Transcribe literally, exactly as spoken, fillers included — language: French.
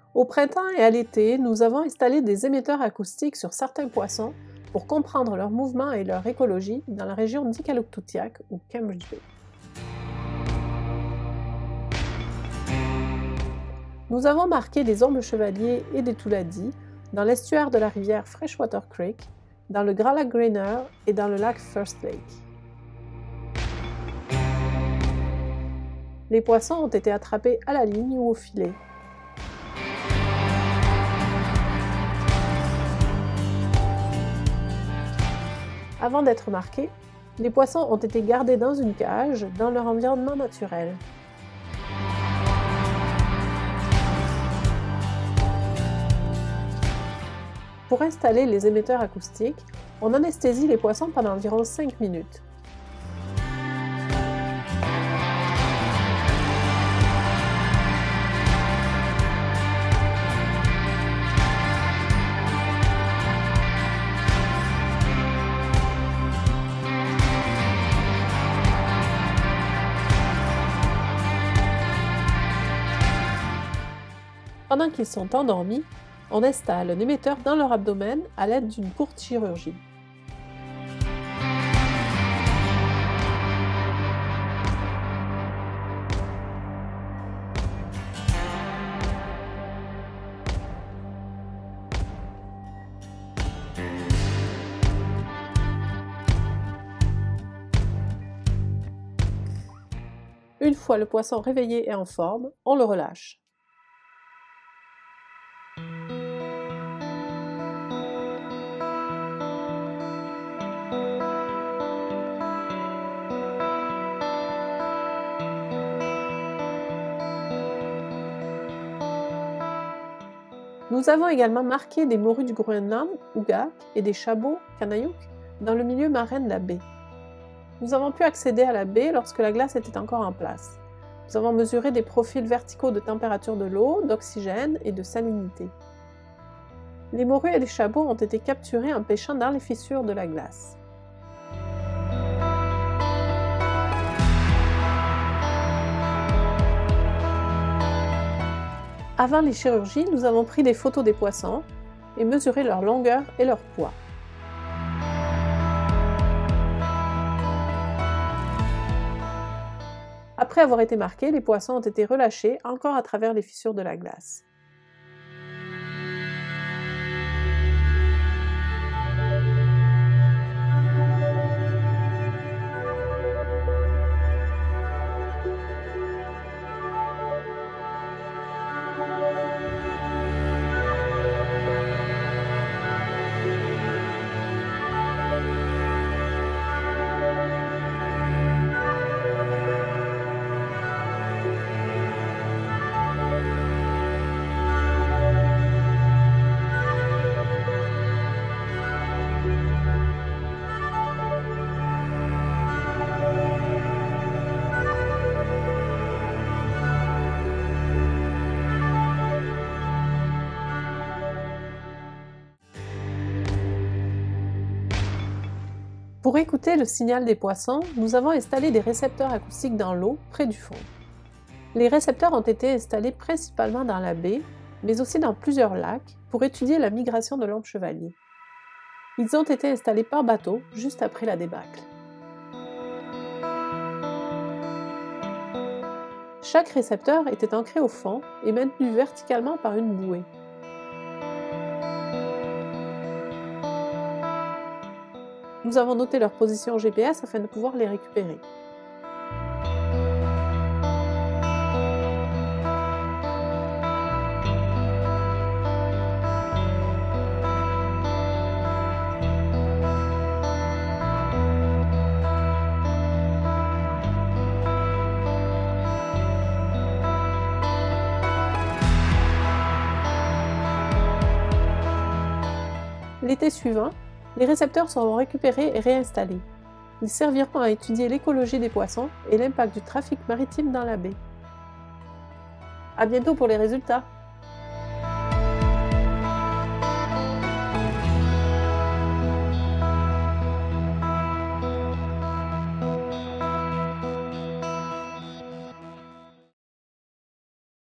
Au printemps et à l'été, nous avons installé des émetteurs acoustiques sur certains poissons pour comprendre leurs mouvements et leur écologie dans la région d'Iqaluit ou Cambridge Bay. Nous avons marqué des ombres chevaliers et des touladis dans l'estuaire de la rivière Freshwater Creek, dans le Grand Lac Grainer et dans le lac First Lake. Les poissons ont été attrapés à la ligne ou au filet. Avant d'être marqués, les poissons ont été gardés dans une cage dans leur environnement naturel. Pour installer les émetteurs acoustiques, on anesthésie les poissons pendant environ cinq minutes. Pendant qu'ils sont endormis, on installe un émetteur dans leur abdomen à l'aide d'une courte chirurgie. Une fois le poisson réveillé et en forme, on le relâche. Nous avons également marqué des morues du Groenland, Ugak, et des chabots, Kanayuk, dans le milieu marin de la baie. Nous avons pu accéder à la baie lorsque la glace était encore en place. Nous avons mesuré des profils verticaux de température de l'eau, d'oxygène et de salinité. Les morues et les chabots ont été capturés en pêchant dans les fissures de la glace. Avant les chirurgies, nous avons pris des photos des poissons et mesuré leur longueur et leur poids. Après avoir été marqués, les poissons ont été relâchés encore à travers les fissures de la glace. Pour écouter le signal des poissons, nous avons installé des récepteurs acoustiques dans l'eau, près du fond. Les récepteurs ont été installés principalement dans la baie, mais aussi dans plusieurs lacs, pour étudier la migration de l'ombre chevalier. Ils ont été installés par bateau, juste après la débâcle. Chaque récepteur était ancré au fond et maintenu verticalement par une bouée. Nous avons noté leur position G P S afin de pouvoir les récupérer. L'été suivant, les récepteurs seront récupérés et réinstallés. Ils serviront à étudier l'écologie des poissons et l'impact du trafic maritime dans la baie. À bientôt pour les résultats!